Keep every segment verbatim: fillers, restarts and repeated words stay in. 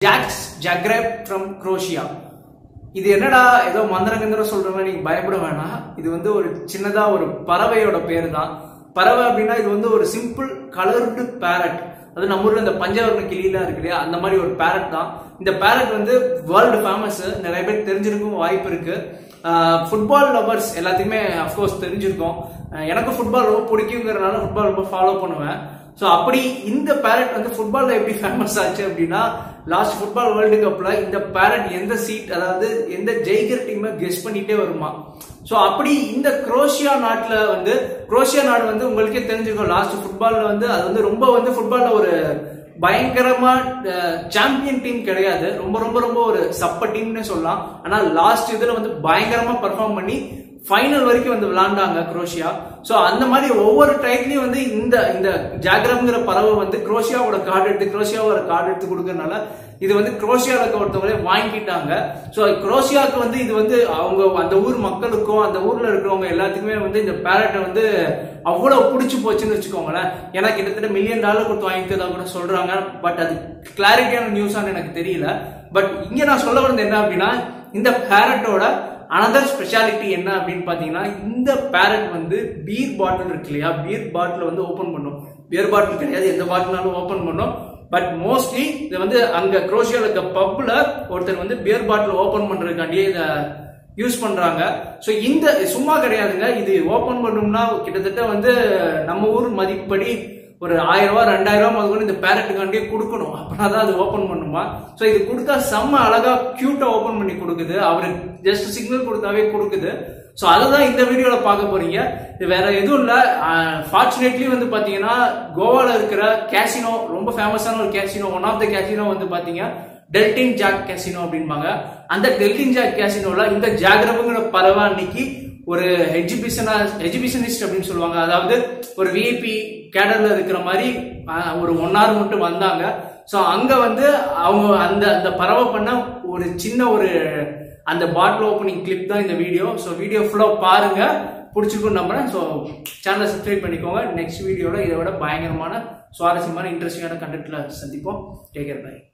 Jacks ஜக்ரெப் from Croatia. இது என்னடா ஏதோ மந்திரகந்திரம் சொல்ற மாதிரி நீங்க பயப்பட வேணாம். இது வந்து ஒரு சின்னதா ஒரு பறவையோட பேரு தான். பறவை அப்படின்னா இது வந்து ஒரு சிம்பிள் கலர்டு பேரட். அது நம்ம ஊர்ல இந்த பஞ்சவர்ண கிளியெல்லாம் இருக்கு இல்லையா, அந்த மாதிரி ஒரு பேரட் தான். இந்த பேரட் வந்து வேர்ல்டு ஃபேமஸ். நிறைய பேர் தெரிஞ்சிருக்கும் வாய்ப்பு இருக்கு. ஃபுட்பால் லவர்ஸ் எல்லாத்தையுமே அஃப்கோர்ஸ் தெரிஞ்சிருக்கோம். எனக்கு ஃபுட்பால் ரொம்ப பிடிக்குங்கிறதுனால ஃபுட்பால் ரொம்ப ஃபாலோ பண்ணுவேன். ஸோ அப்படி இந்த பேரட் வந்து ஃபுட்பால்ல எப்படி ஃபேமஸ் ஆச்சு அப்படின்னா, லாஸ்ட் ஃபுட்பால் வேர்ல்டு கப்ல இந்த பேரட் எந்த சீட், அதாவது எந்த ஜெயிக்கிற டீமை கெஸ் பண்ணிட்டே வருமா. ஸோ அப்படி இந்த குரோஷியா நாட்டுல வந்து, குரோஷியா நாடு வந்து உங்களுக்கே தெரிஞ்சுக்கோ, லாஸ்ட் ஃபுட்பால்ல வந்து அது வந்து ரொம்ப வந்து ஃபுட்பால்ல ஒரு பயங்கரமா சாம்பியன் டீம் கிடையாது, ரொம்ப ரொம்ப ரொம்ப ஒரு சப்ப டீம்னே சொல்லலாம். ஆனா லாஸ்ட் இதுல வந்து பயங்கரமா பெர்ஃபார்ம் பண்ணி ஃபைனல் வரைக்கும் வந்து விளையாண்டாங்க குரோஷியா. சோ அந்த மாதிரி ஒவ்வொரு டைட்லயும் வந்து இந்த இந்த ஜாக்ரப்ங்கிற பறவை வந்து குரோஷியாவோட கார்டு எடுத்து குரோஷியாவோட கார்டு எடுத்து கொடுக்கறதுனால இது வந்து குரோஷியாவுக்கு ஒருத்தவங்களே வாங்கிட்டாங்க. ஸோ குரோஷியாவுக்கு வந்து இது வந்து அவங்க அந்த ஊர் மக்களுக்கும் அந்த ஊர்ல இருக்கிறவங்க எல்லாத்துக்குமே வந்து இந்த பேரட்டை வந்து அவ்வளவு பிடிச்சி போச்சுன்னு வச்சுக்கோங்களேன். ஏன்னா கிட்டத்தட்ட மில்லியன் டாலர் கொடுத்து வாங்கிக்கிறதா கூட சொல்றாங்க. பட் அது கிளாரிட்டியான நியூஸான்னு எனக்கு தெரியல. பட் இங்க நான் சொல்ல வந்தது என்ன அப்படின்னா, இந்த பேரட்டோட அனதர் ஸ்பெஷாலிட்டி என்ன அப்படின்னு பாத்தீங்கன்னா, இந்த பேரட் வந்து பீர் பாட்டில் இருக்கு இல்லையா, பீர் பாட்டில் வந்து ஓபன் பண்ணும். பியர் பாட்டில் கிடையாது, எந்த பாட்டிலாலும் ஓபன் பண்ணும். பட் மோஸ்ட்லி இது வந்து அங்க குரோஷியால இருக்க பப்ல ஒருத்தர் வந்து பியர் பாட்டில் ஓபன் பண்றதுக்காண்டியே இதை யூஸ் பண்றாங்க. ஸோ இந்த சும்மா கிடையாதுங்க, இது ஓபன் பண்ணோம்னா கிட்டத்தட்ட வந்து நம்ம ஊர் மதிப்படி ஒரு ஆயிரம் ரூபாய் ரெண்டாயிரம் ரூபாய் முதல்ல இந்த பேரட்டுக்காண்டியே கொடுக்கணும். அப்படின்னா அது ஓபன் பண்ணுமா. ஸோ இது கொடுத்தா செம்ம அழகா கியூட்டா ஓபன் பண்ணி கொடுக்குது. அவருக்கு ஜஸ்ட் சிக்னல் கொடுத்தாவே கொடுக்குது. ஸோ அதுதான் இந்த வீடியோல பார்க்க போறீங்க. இது வேற எதுவும் இல்ல. ஃபார்ச்சுனேட்லி வந்து பாத்தீங்கன்னா கோவால இருக்கிற கேசினோ, ரொம்ப ஃபேமஸான ஒரு casino, one of the casino வந்து பாத்தீங்க டெல்டின் ஜாக் கேசினோ அப்படின்பாங்க. அந்த டெல்டின் ஜாக் கேசினோல இந்த ஜாக்ரப்ங்கிற பறவை அன்னைக்கு ஒரு எஜிபிஷனா எஜிபிஷனிஸ்ட் அப்படின்னு சொல்லுவாங்க, அதாவது ஒரு விஐபி கேடர்ல இருக்கிற மாதிரி ஒரு ஒன் ஹவர் மட்டும் வந்தாங்க. ஸோ அங்க வந்து அவங்க அந்த அந்த பறவை பண்ண ஒரு சின்ன ஒரு அந்த பாட்டில் ஓப்பனிங் கிளிப் தான் இந்த வீடியோ. ஸோ வீடியோ ஃபுல்லா பாருங்க, பிடிச்சிருக்குன்னு நம்புறேன். ஸோ சேனலை சப்ஸ்கிரைப் பண்ணிக்கோங்க. நெக்ஸ்ட் வீடியோல இதை விட பயங்கரமான சுவாரஸ்யமான இன்ட்ரெஸ்டிங்கான கண்டென்ட்ல சந்திப்போம். Take care, bye.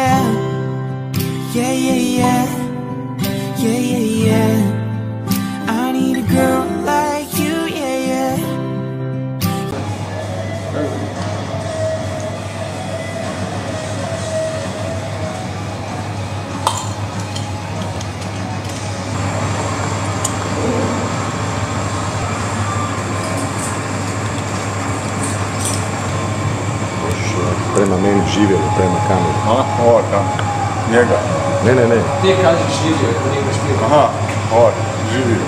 I need a girl like you, yeah, yeah. Prema meni živjeli, prema kameru. A, ovo tam, njega. Ne, ne, ne. Ti kažeš živio, to nije baš bilo. Aha, ovo, živio.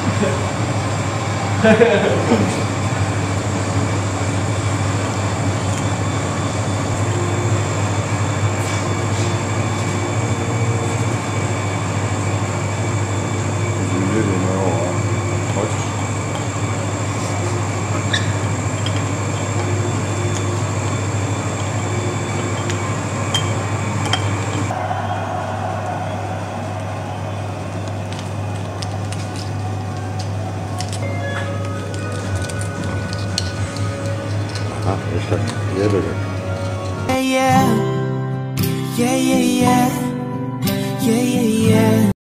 Živjeli me ovo, hoćeš? Jebe ga. Yeah, yeah, yeah, yeah.